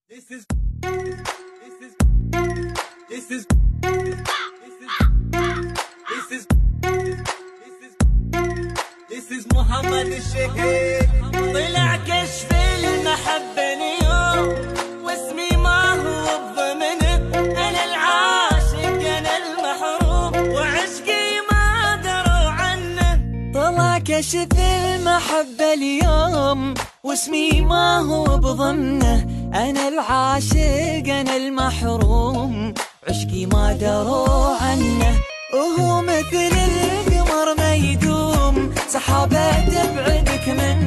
This is محمد الشيخ. طلع كشف المحبة اليوم واسمي ما هو بضمنه، أنا العاشق أنا المحروم وعشقي ما دروا عنه. طلع كشف المحبة اليوم واسمي ما هو بضمنه، أنا العاشق أنا المحروم عشقي ما دروا عنه. وهو مثل القمر ما يدوم، سحابة تبعدك من